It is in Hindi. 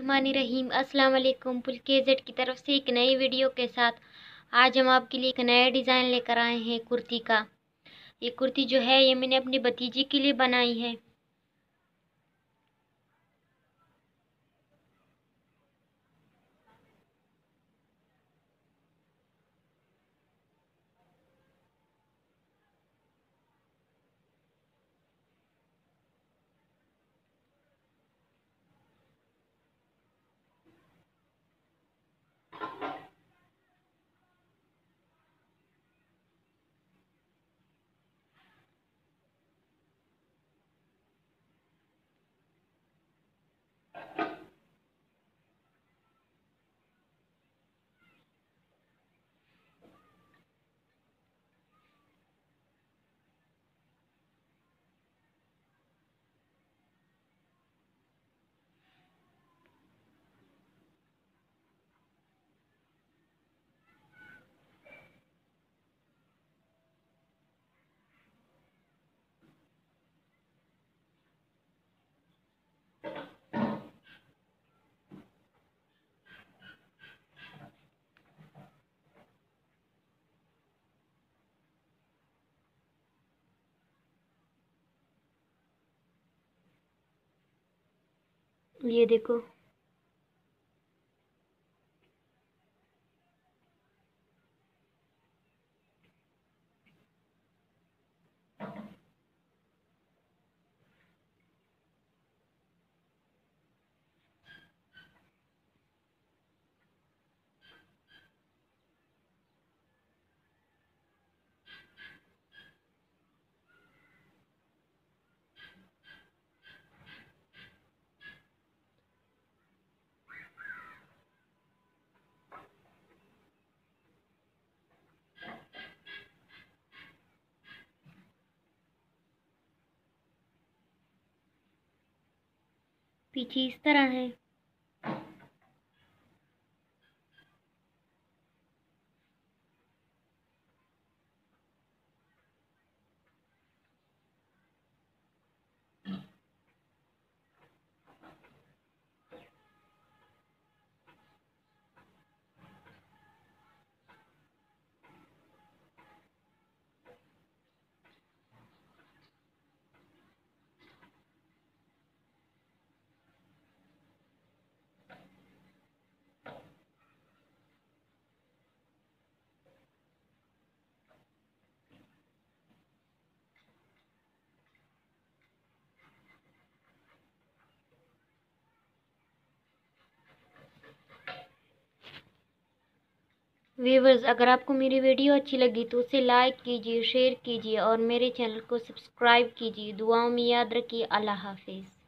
बिस्मिल्लाहिर्रहमानिर्रहीम। अस्सलाम वालेकुम। पुलकेज़ेड की तरफ से एक नई वीडियो के साथ आज हम आपके लिए एक नया डिज़ाइन लेकर आए हैं कुर्ती का। ये कुर्ती जो है ये मैंने अपनी भतीजी के लिए बनाई है। ये देखो, पीछे इस तरह है। व्यूअर्स, अगर आपको मेरी वीडियो अच्छी लगी तो उसे लाइक कीजिए, शेयर कीजिए और मेरे चैनल को सब्सक्राइब कीजिए। दुआओं में याद रखिए। अल्लाह हाफिज़।